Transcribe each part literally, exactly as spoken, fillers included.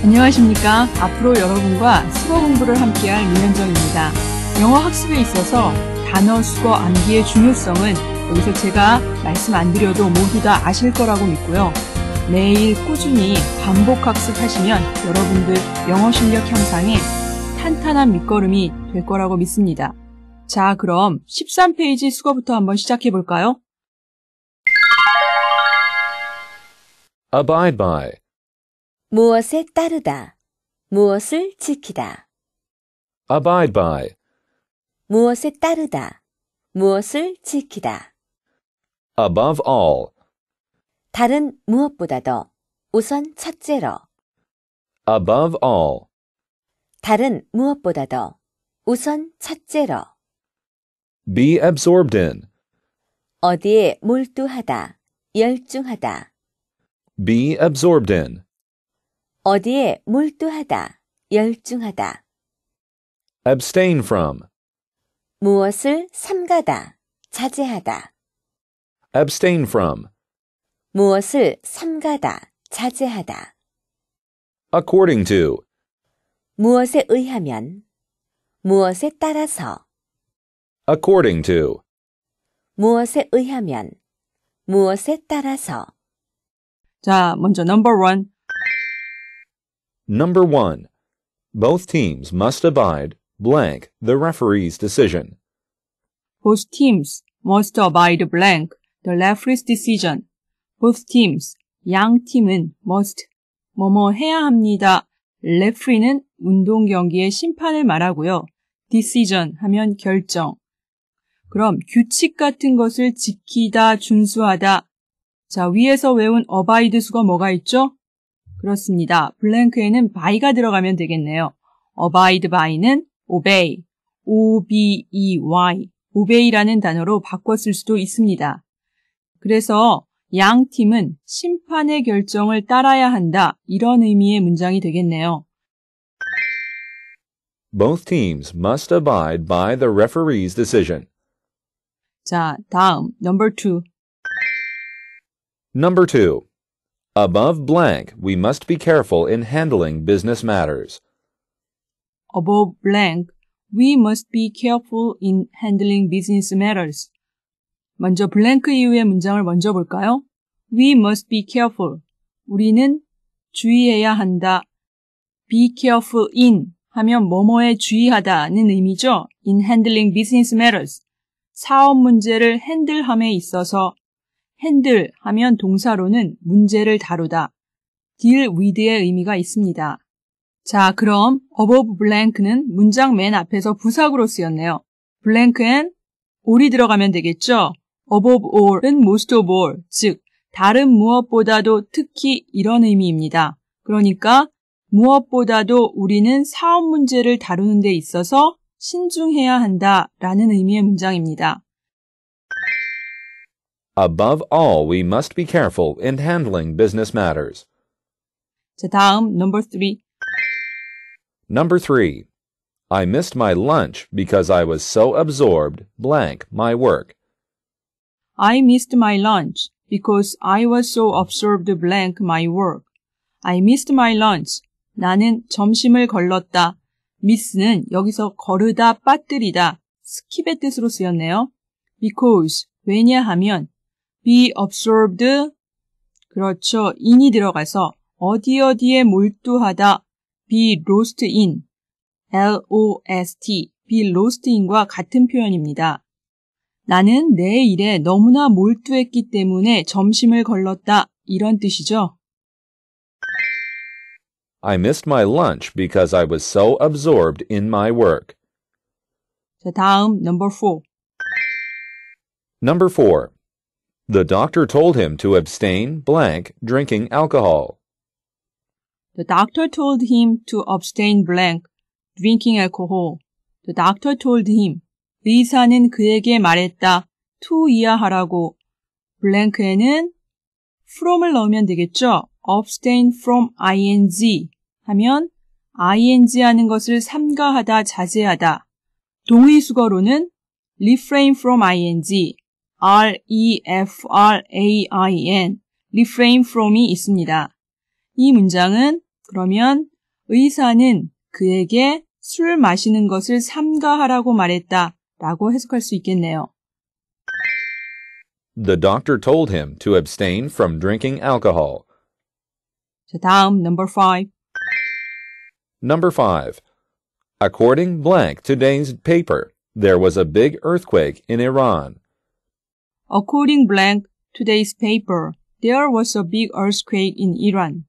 안녕하십니까. 앞으로 여러분과 수거 공부를 함께할 민현정입니다. 영어 학습에 있어서 단어 수거 암기의 중요성은 여기서 제가 말씀 안 드려도 모두 다 아실 거라고 믿고요. 매일 꾸준히 반복 학습하시면 여러분들 영어 실력 향상에 탄탄한 밑거름이 될 거라고 믿습니다. 자, 그럼 십삼 페이지 수거부터 한번 시작해 볼까요? Abide by. 무엇에 따르다, 무엇을 지키다. Abide by. 무엇에 따르다, 무엇을 지키다. Above all. 다른 무엇보다도 우선 첫째로. Above all. 다른 무엇보다도 우선 첫째로. Be absorbed in. 어디에 몰두하다, 열중하다. Be absorbed in. 어디에 몰두하다, 열중하다. Abstain from. 무엇을 삼가다, 자제하다. Abstain from. 무엇을 삼가다, 자제하다. According to. 무엇에 의하면, 무엇에 따라서. According to. 무엇에 의하면, 무엇에 따라서. 자, 먼저 number one. Number one. Both teams must abide blank the referee's decision. Both teams must abide blank the referee's decision. Both teams, 양 팀은 must, 뭐뭐 해야 합니다. referee는 운동 경기의 심판을 말하고요. decision 하면 결정. 그럼 규칙 같은 것을 지키다, 준수하다. 자, 위에서 외운 abide 수가 뭐가 있죠? 그렇습니다. 블랭크에는 by가 들어가면 되겠네요. abide by는 obey, O-B-E-Y, obey라는 단어로 바꿔 쓸 수도 있습니다. 그래서 양 팀은 심판의 결정을 따라야 한다. 이런 의미의 문장이 되겠네요. Both teams must abide by the referee's decision. 자, 다음 number two. Number two. Above blank, we must be careful in handling business matters. Above blank, we must be careful in handling business matters. 먼저 블랭크 이후의 문장을 먼저 볼까요? We must be careful. 우리는 주의해야 한다. Be careful in 하면 뭐뭐에 주의하다는 의미죠. In handling business matters. 사업 문제를 핸들함에 있어서 핸들 하면 동사로는 문제를 다루다. deal with의 의미가 있습니다. 자, 그럼 above blank는 문장 맨 앞에서 부사구로 쓰였네요. blank엔 all이 들어가면 되겠죠? above all은 most of all, 즉 다른 무엇보다도 특히 이런 의미입니다. 그러니까 무엇보다도 우리는 사업 문제를 다루는 데 있어서 신중해야 한다라는 의미의 문장입니다. Above all, we must be careful in handling business matters. 자, 다음 number three. Number three. I missed my lunch because I was so absorbed blank my work. I missed my lunch because I was so absorbed blank my work. I missed my lunch. 나는 점심을 걸렀다. miss는 여기서 거르다, 빠뜨리다, 스킵의 뜻으로 쓰였네요. because, 왜냐하면 be absorbed, 그렇죠. in이 들어가서 어디 어디에 몰두하다, be lost in, L-O-S-T, be lost in과 같은 표현입니다. 나는 내 일에 너무나 몰두했기 때문에 점심을 걸렀다. 이런 뜻이죠. I missed my lunch because I was so absorbed in my work. 자, 다음 number four. Number four. The doctor told him to abstain blank drinking alcohol. The doctor told him to abstain blank drinking alcohol. The doctor told him. 의사는 그에게 말했다. to 이하하라고. blank에는 from을 넣으면 되겠죠. abstain from ing 하면 ing 하는 것을 삼가하다, 자제하다. 동의수거로는 refrain from ing, R-E-F-R-A-I-N, refrain from이 있습니다. 이 문장은 그러면 의사는 그에게 술 마시는 것을 삼가하라고 말했다 라고 해석할 수 있겠네요. The doctor told him to abstain from drinking alcohol. 자, 다음 number five. Number five. According blank today's paper, there was a big earthquake in Iran. According blank today's paper, there was a big earthquake in Iran.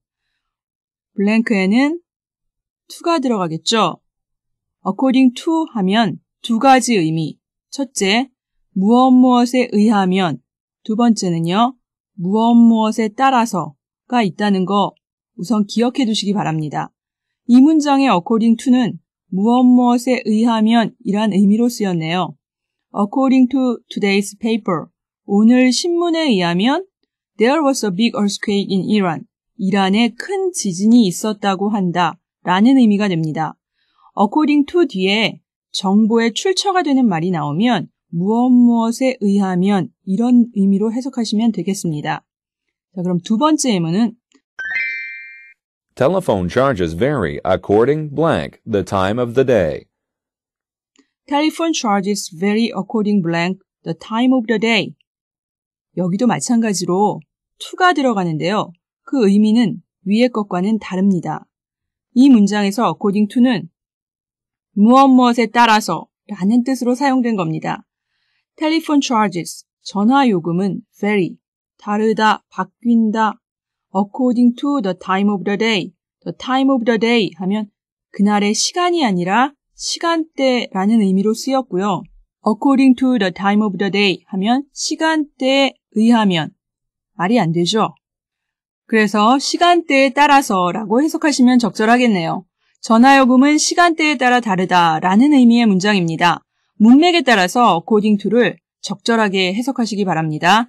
블랭크에는 to가 들어가겠죠. According to 하면 두 가지 의미. 첫째, 무엇 무엇에 의하면. 두 번째는요, 무엇 무엇에 따라서가 있다는 거 우선 기억해 두시기 바랍니다. 이 문장의 according to는 무엇 무엇에 의하면 이란 의미로 쓰였네요. According to today's paper, 오늘 신문에 의하면 there was a big earthquake in Iran. 이란에 큰 지진이 있었다고 한다 라는 의미가 됩니다. According to 뒤에 정보의 출처가 되는 말이 나오면 무엇 무엇에 의하면 이런 의미로 해석하시면 되겠습니다. 자, 그럼 두 번째 예문은 Telephone charges vary according blank the time of the day. Telephone charges vary according blank the time of the day. 여기도 마찬가지로 to가 들어가는데요. 그 의미는 위의 것과는 다릅니다. 이 문장에서 according to는 무엇 무엇에 따라서 라는 뜻으로 사용된 겁니다. Telephone charges, 전화 요금은 vary, 다르다, 바뀐다. According to the time of the day, the time of the day 하면 그날의 시간이 아니라 시간대라는 의미로 쓰였고요. According to the time of the day 하면 시간대에 의하면 말이 안 되죠. 그래서 시간대에 따라서라고 해석하시면 적절하겠네요. 전화요금은 시간대에 따라 다르다라는 의미의 문장입니다. 문맥에 따라서 according to를 적절하게 해석하시기 바랍니다.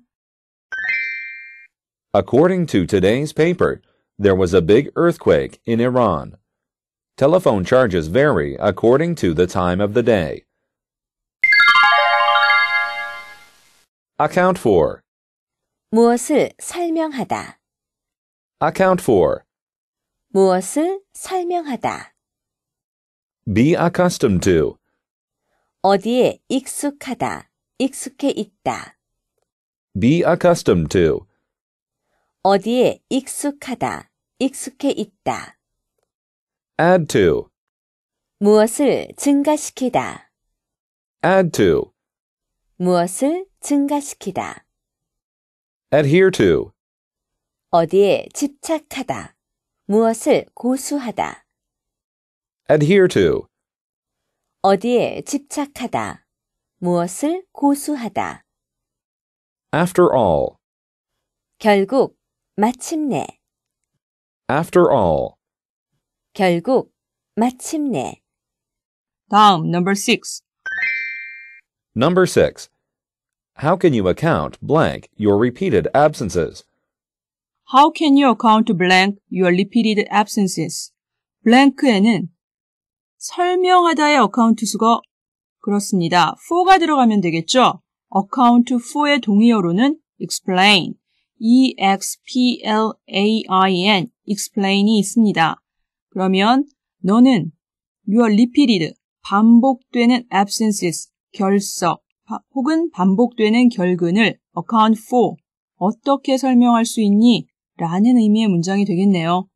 According to today's paper, there was a big earthquake in Iran. Telephone charges vary according to the time of the day. Account for. 무엇을 설명하다. Account for. 무엇을 설명하다. Be accustomed to. 어디에 익숙하다, 익숙해 있다. Be accustomed to. 어디에 익숙하다, 익숙해 있다. Add to. 무엇을 증가시키다. Add to. 무엇을 증가시키다. Adhere to. 어디에 집착하다. 무엇을 고수하다. Adhere to. 어디에 집착하다. 무엇을 고수하다. After all. 결국, 마침내. After all. 결국, 마침내. 다음 number six. Number six. How can you account blank your repeated absences? How can you account blank your repeated absences? blank에는 설명하다의 account 수가 그렇습니다. for가 들어가면 되겠죠? account for의 동의어로는 explain, E X P L A I N, explain이 있습니다. 그러면 너는 your repeated, 반복되는 absences, 결석, 혹은 반복되는 결근을 account for, 어떻게 설명할 수 있니? 라는 의미의 문장이 되겠네요.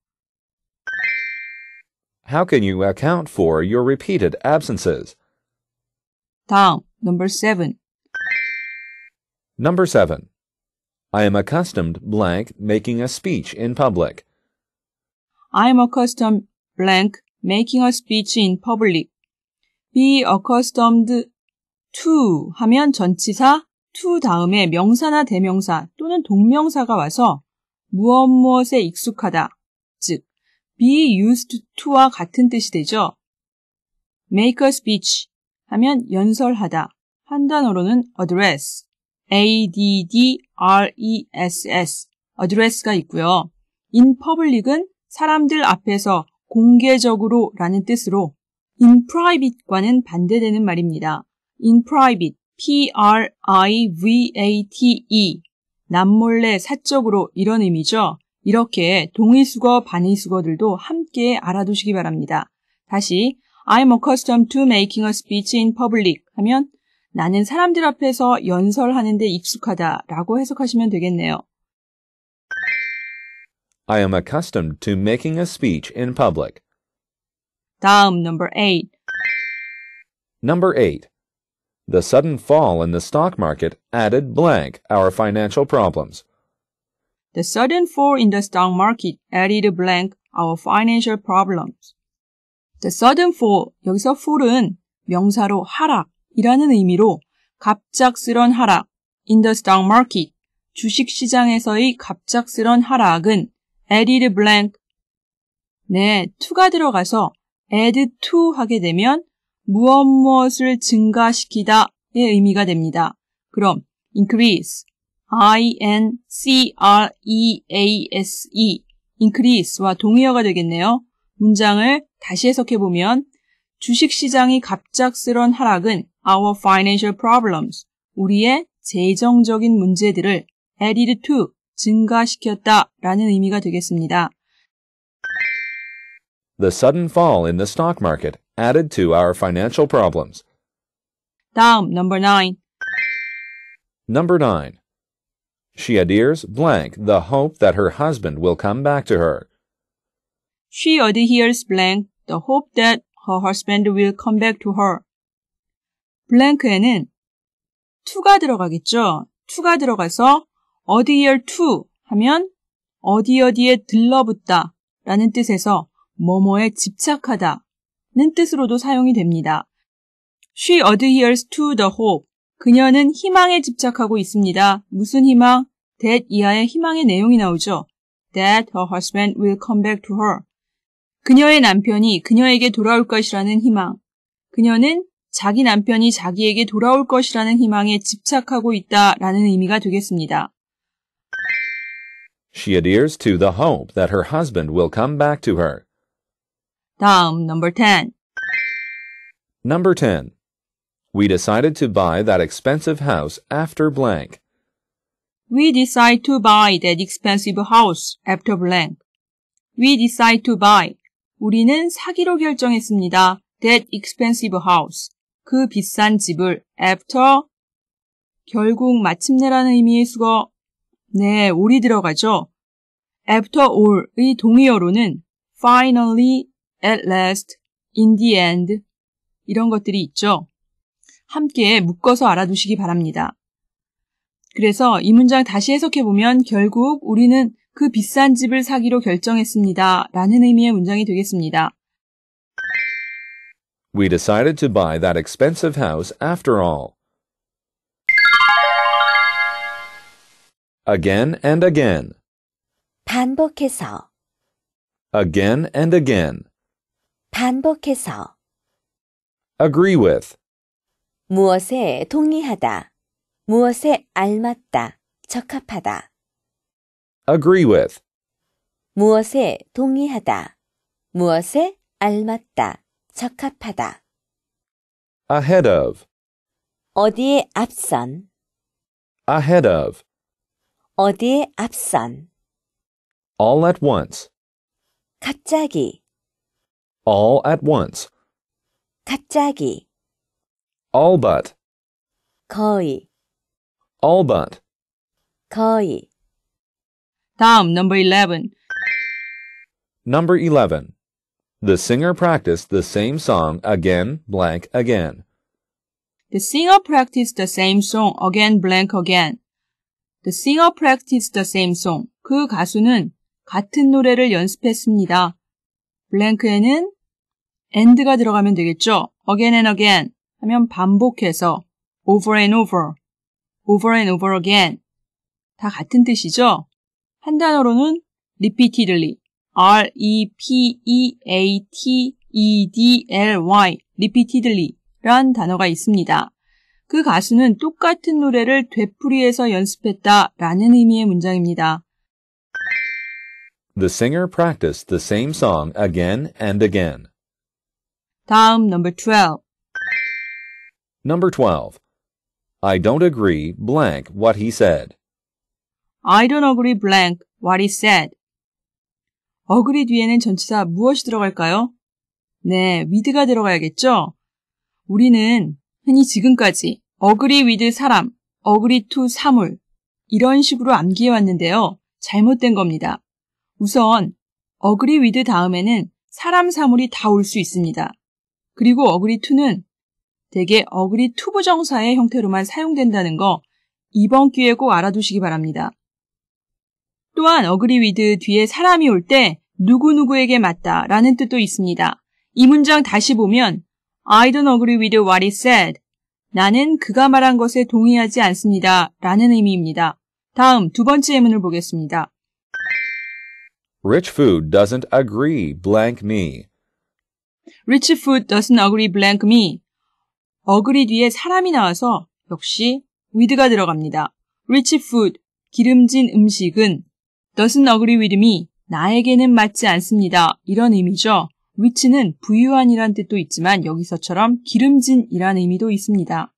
How can you account for your repeated absences? 다음, number seven. Number seven. I am accustomed blank making a speech in public. I am accustomed blank making a speech in public. Be accustomed to 하면 전치사 to 다음에 명사나 대명사 또는 동명사가 와서 무엇 무엇에 익숙하다, 즉 be used to와 같은 뜻이 되죠. make a speech 하면 연설하다, 한 단어로는 address, A D D R E S S, address가 있고요. in public은 사람들 앞에서 공개적으로 라는 뜻으로 in private과는 반대되는 말입니다. in private, P R I V A T E, 남몰래 사적으로 이런 의미죠. 이렇게 동의수거, 반의수거들도 함께 알아두시기 바랍니다. 다시 I'm accustomed to making a speech in public 하면 나는 사람들 앞에서 연설하는 데 익숙하다 라고 해석하시면 되겠네요. I am accustomed to making a speech in public. 다음 number eight. Number eight. The sudden fall in the stock market added blank our financial problems. The sudden fall in the stock market added blank our financial problems. The sudden fall, 여기서 fall은 명사로 하락이라는 의미로 갑작스런 하락, in the stock market, 주식시장에서의 갑작스런 하락은 added blank, 네, to가 들어가서 add to 하게 되면 무엇 무엇을 증가시키다의 의미가 됩니다. 그럼 increase, I-N-C-R-E-A-S-E, increase와 동의어가 되겠네요. 문장을 다시 해석해보면 주식시장이 갑작스런 하락은 our financial problems, 우리의 재정적인 문제들을 added to, 증가시켰다라는 의미가 되겠습니다. The sudden fall in the stock market added to our financial problems. 다음, number nine. Number nine. She adheres blank the hope that her husband will come back to her. She adheres blank the hope that her husband will come back to her. 블랭크에는 to가 들어가겠죠. to가 들어가서 adhere to 하면 어디 어디에 들러붙다 라는 뜻에서 뭐뭐에 집착하다 는 뜻으로도 사용이 됩니다. She adheres to the hope. 그녀는 희망에 집착하고 있습니다. 무슨 희망? that 이하의 희망의 내용이 나오죠. That her husband will come back to her. 그녀의 남편이 그녀에게 돌아올 것이라는 희망. 그녀는 자기 남편이 자기에게 돌아올 것이라는 희망에 집착하고 있다라는 의미가 되겠습니다. She adheres to the hope that her husband will come back to her. 다음, number ten. Number ten. We decided to buy that expensive house after blank. We decide to buy that expensive house after blank. We decide to buy. 우리는 사기로 결정했습니다. That expensive house. 그 비싼 집을 after 결국 마침내라는 의미의 수거 네, all이 들어가죠. after all의 동의어로는 finally, at last, in the end 이런 것들이 있죠. 함께 묶어서 알아두시기 바랍니다. 그래서 이 문장 다시 해석해보면 결국 우리는 그 비싼 집을 사기로 결정했습니다. 라는 의미의 문장이 되겠습니다. We decided to buy that expensive house after all. Again and again. 반복해서, Again and again. 반복해서. Agree with. 무엇에 동의하다, 무엇에 알맞다, 적합하다. Agree with. 무엇에 동의하다, 무엇에 알맞다, 적합하다. Ahead of. 어디에 앞선, Ahead of. 어디에 앞선. All at once. 갑자기, All at once. 갑자기. All but. 거의, All but. 거의. 다음, number eleven. Number eleven. The singer practiced the same song again, blank, again. The singer practiced the same song again, blank, again. The singer practiced the same song. 그 가수는 같은 노래를 연습했습니다. 블랭크에는 and가 들어가면 되겠죠. again and again 하면 반복해서 over and over, over and over again. 다 같은 뜻이죠. 한 단어로는 repeatedly, R-E-P-E-A-T-E-D-L-Y, repeatedly 란 단어가 있습니다. 그 가수는 똑같은 노래를 되풀이해서 연습했다라는 의미의 문장입니다. The singer practiced the same song again and again. 다음, number twelve. Number twelve. I don't agree, blank, what he said. I don't agree blank what he said. agree 뒤에는 전치사 무엇이 들어갈까요? 네, with가 들어가야겠죠? 우리는 흔히 지금까지 agree with 사람, agree to 사물 이런 식으로 암기해왔는데요. 잘못된 겁니다. 우선 agree with 다음에는 사람, 사물이 다 올 수 있습니다. 그리고 agree to는 대개 agree to 부정사의 형태로만 사용된다는 거 이번 기회에 꼭 알아두시기 바랍니다. 또한 agree with 뒤에 사람이 올 때 누구누구에게 맞다 라는 뜻도 있습니다. 이 문장 다시 보면 I don't agree with what he said. 나는 그가 말한 것에 동의하지 않습니다 라는 의미입니다. 다음 두 번째 예문을 보겠습니다. Rich food doesn't agree blank me. Rich food doesn't agree blank me. agree 뒤에 사람이 나와서 역시 with가 들어갑니다. Rich food, 기름진 음식은 doesn't agree with me, 나에게는 맞지 않습니다. 이런 의미죠. rich는 부유한이란 뜻도 있지만 여기서처럼 기름진이란 의미도 있습니다.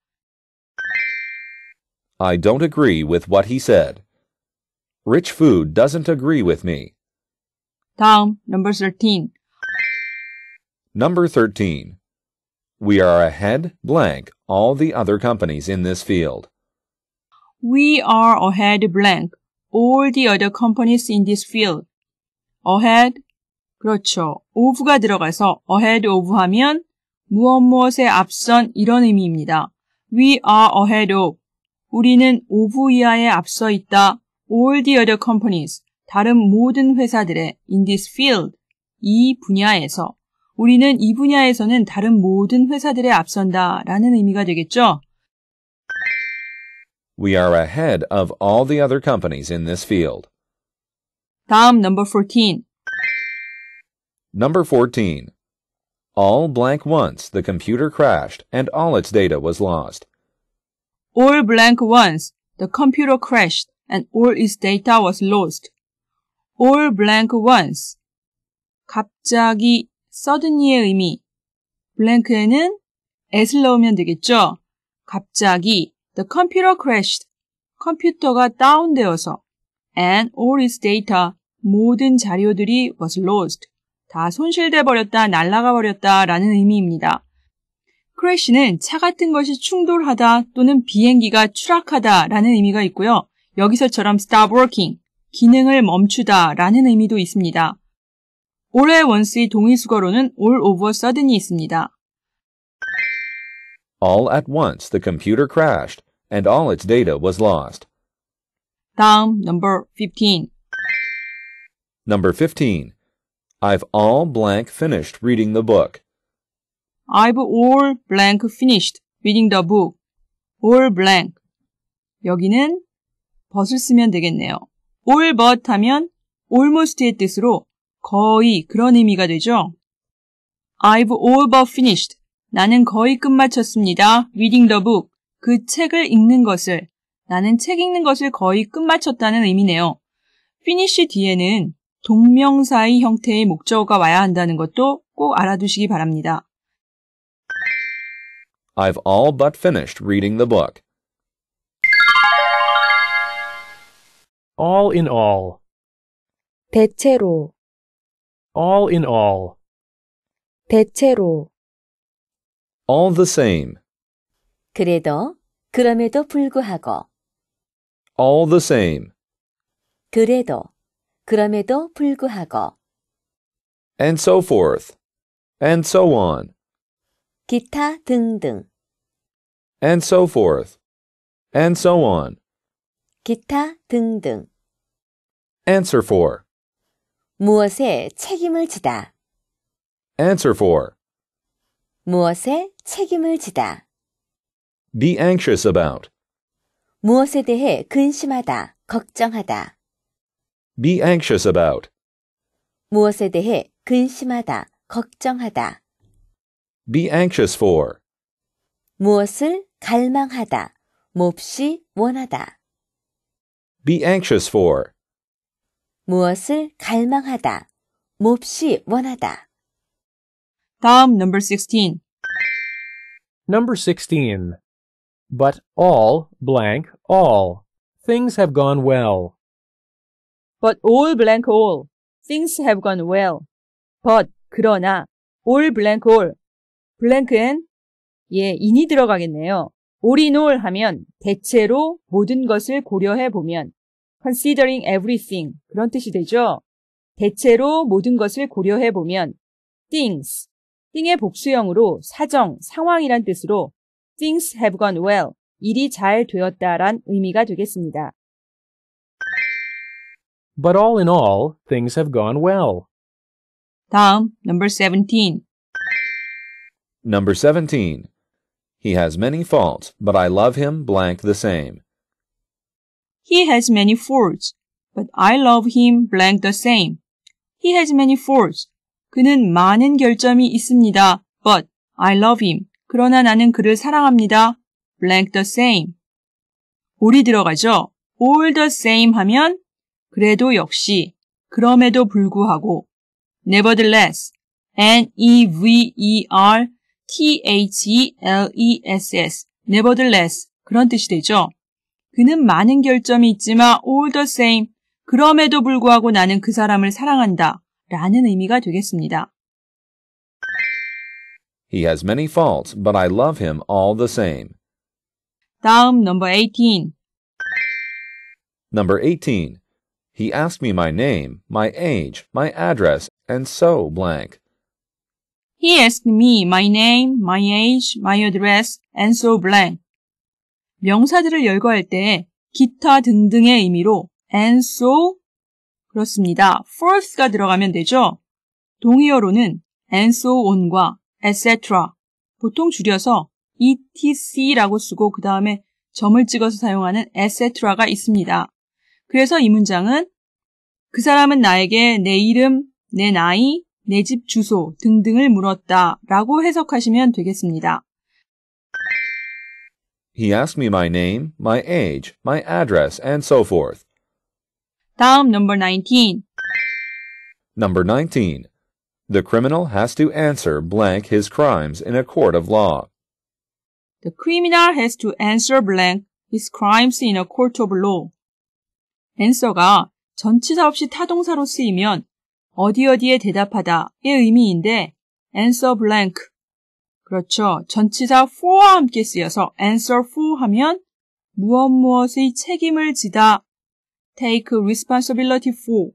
I don't agree with what he said. Rich food doesn't agree with me. 다음, number thirteen. Number thirteen. We are ahead blank all the other companies in this field. We are ahead blank all the other companies in this field. ahead, 그렇죠. of가 들어가서 ahead of 하면 무엇 무엇에 앞선 이런 의미입니다. We are ahead of. 우리는 of 이하에 앞서 있다. all the other companies. 다른 모든 회사들의 in this field. 이 분야에서. 우리는 이 분야에서는 다른 모든 회사들에 앞선다 라는 의미가 되겠죠. We are ahead of all the other companies in this field. 다음 number fourteen. Number fourteen. All blank once the computer crashed and all its data was lost. All blank once the computer crashed and all its data was lost. All blank once. 갑자기 suddenly의 의미. blank에는 as를 넣으면 되겠죠. 갑자기 the computer crashed. 컴퓨터가 다운되어서 and all its data. 모든 자료들이 was lost. 다 손실돼 버렸다, 날아가 버렸다 라는 의미입니다. crash는 차 같은 것이 충돌하다 또는 비행기가 추락하다 라는 의미가 있고요. 여기서처럼 stop working, 기능을 멈추다 라는 의미도 있습니다. all at once의 동의수거로는 all of a sudden이 있습니다. All at once the computer crashed and all its data was lost. 다음 number fifteen. Number fifteen. I've all blank finished reading the book. I've all blank finished reading the book. all blank. 여기는 but을 쓰면 되겠네요. all but 하면 almost의 뜻으로 거의 그런 의미가 되죠. I've all but finished. 나는 거의 끝마쳤습니다. reading the book. 그 책을 읽는 것을, 나는 책 읽는 것을 거의 끝마쳤다는 의미네요. finish 뒤에는 동명사의 형태의 목적어가 와야 한다는 것도 꼭 알아두시기 바랍니다. I've all but finished reading the book. All in all. 대체로, All in all. 대체로. All the same. 그래도, 그럼에도 불구하고. All the same. 그래도, 그럼에도 불구하고. And so forth. And so on. 기타 등등. And so forth. And so on. 기타 등등. Answer for. 무엇에 책임을 지다. Answer for. 무엇에 책임을 지다. Be anxious about. 무엇에 대해 근심하다, 걱정하다. Be anxious about. 무엇에 대해 근심하다, 걱정하다. Be anxious for. 무엇을 갈망하다, 몹시 원하다. Be anxious for. 무엇을 갈망하다, 몹시 원하다. 다음 number sixteen. Number sixteen. But all blank all. Things have gone well. But all blank all. things have gone well. but, 그러나, all blank all. blank엔, 예, in이 들어가겠네요. all in all 하면 대체로 모든 것을 고려해 보면 considering everything 그런 뜻이 되죠. 대체로 모든 것을 고려해 보면 things, thing의 복수형으로 사정, 상황이란 뜻으로 things have gone well, 일이 잘 되었다란 의미가 되겠습니다. But all in all, things have gone well. 다음, number seventeen. Number seventeen. He has many faults, but I love him blank the same. He has many faults, but I love him blank the same. He has many faults. 그는 많은 결점이 있습니다. But I love him. 그러나 나는 그를 사랑합니다. blank the same. all이 들어가죠. all the same 하면 그래도 역시, 그럼에도 불구하고, nevertheless, N-E-V-E-R-T-H-E-L-E-S-S, nevertheless, 그런 뜻이 되죠. 그는 많은 결점이 있지만 all the same, 그럼에도 불구하고 나는 그 사람을 사랑한다 라는 의미가 되겠습니다. He has many faults, but I love him all the same. 다음 number eighteen. Number eighteen. He asked me my name, my age, my address, and so blank. He asked me my name, my age, my address, and so blank. 명사들을 열거할 때 기타 등등의 의미로 and so 그렇습니다. forth가 들어가면 되죠. 동의어로는 and so on과 et cetera 보통 줄여서 etc라고 쓰고 그 다음에 점을 찍어서 사용하는 et cetera가 있습니다. 그래서 이 문장은 그 사람은 나에게 내 이름, 내 나이, 내 집 주소 등등을 물었다 라고 해석하시면 되겠습니다. He asked me my name, my age, my address, and so forth. 다음 number nineteen. Number nineteen. The criminal has to answer blank his crimes in a court of law. The criminal has to answer blank his crimes in a court of law. answer가 전치사 없이 타동사로 쓰이면 어디 어디에 대답하다의 의미인데 answer blank. 그렇죠. 전치사 for와 함께 쓰여서 answer for 하면 무엇 무엇의 책임을 지다. take responsibility for.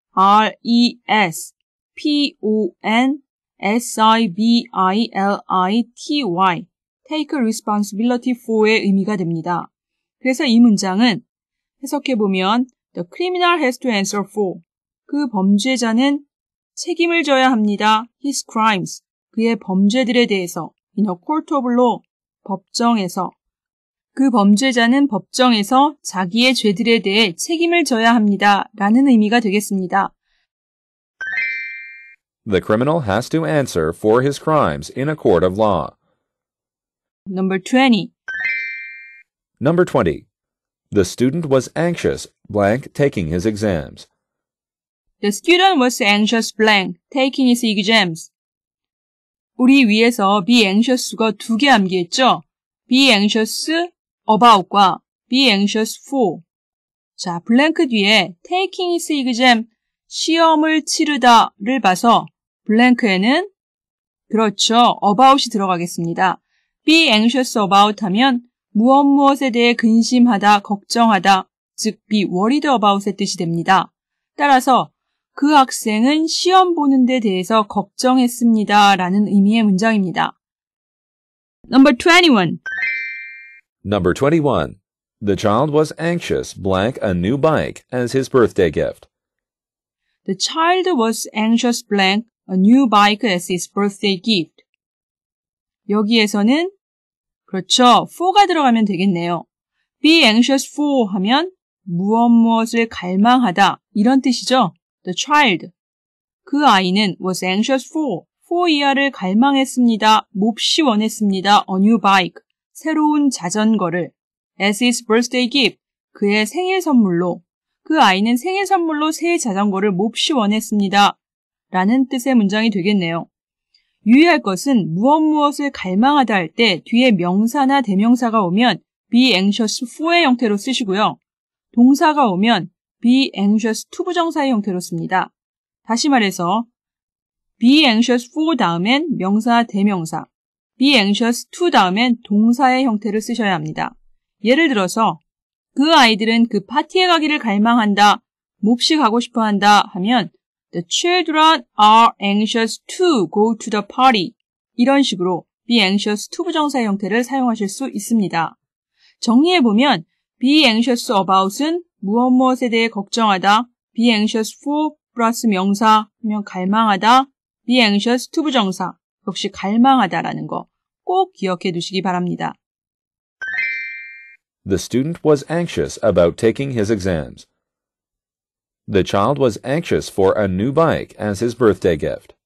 R-E-S-P-O-N-S-I-B-I-L-I-T-Y. take responsibility for의 의미가 됩니다. 그래서 이 문장은 해석해보면 The criminal has to answer for. 그 범죄자는 책임을 져야 합니다. His crimes. 그의 범죄들에 대해서 in a court of law. 법정에서. 그 범죄자는 법정에서 자기의 죄들에 대해 책임을 져야 합니다. 라는 의미가 되겠습니다. The criminal has to answer for his crimes in a court of law. Number twenty. Number twenty. The student was anxious blank taking his exams. The student was anxious blank taking his exams. 우리 위에서 be anxious가 두 개 암기했죠? be anxious about과 be anxious for. 자, 블랭크 뒤에 taking his exam, 시험을 치르다를 봐서 블랭크에는 그렇죠, about이 들어가겠습니다. be anxious about 하면 무엇 무엇에 대해 근심하다, 걱정하다, 즉 be worried about의 뜻이 됩니다. 따라서 그 학생은 시험 보는 데 대해서 걱정했습니다. 라는 의미의 문장입니다. Number twenty-one. Number twenty-one. The child was anxious blank a new bike as his birthday gift. The child was anxious blank a new bike as his birthday gift. 여기에서는 그렇죠. for가 들어가면 되겠네요. be anxious for 하면 무엇 무엇을 갈망하다 이런 뜻이죠. The child. 그 아이는 was anxious for. for 이하를 갈망했습니다. 몹시 원했습니다. A new bike. 새로운 자전거를. As his birthday gift. 그의 생일 선물로. 그 아이는 생일 선물로 새 자전거를 몹시 원했습니다. 라는 뜻의 문장이 되겠네요. 유의할 것은 무엇 무엇을 갈망하다 할 때 뒤에 명사나 대명사가 오면 be anxious for의 형태로 쓰시고요. 동사가 오면 be anxious to 부정사의 형태로 씁니다. 다시 말해서 be anxious for 다음엔 명사, 대명사, be anxious to 다음엔 동사의 형태를 쓰셔야 합니다. 예를 들어서 그 아이들은 그 파티에 가기를 갈망한다, 몹시 가고 싶어한다 하면 The children are anxious to go to the party. 이런 식으로 be anxious to 부정사의 형태를 사용하실 수 있습니다. 정리해보면 be anxious about은 무엇 무엇에 대해 걱정하다, be anxious for 플러스 명사 하면 갈망하다, be anxious to 부정사 역시 갈망하다라는 거 꼭 기억해 두시기 바랍니다. The student was anxious about taking his exams. The child was anxious for a new bike as his birthday gift.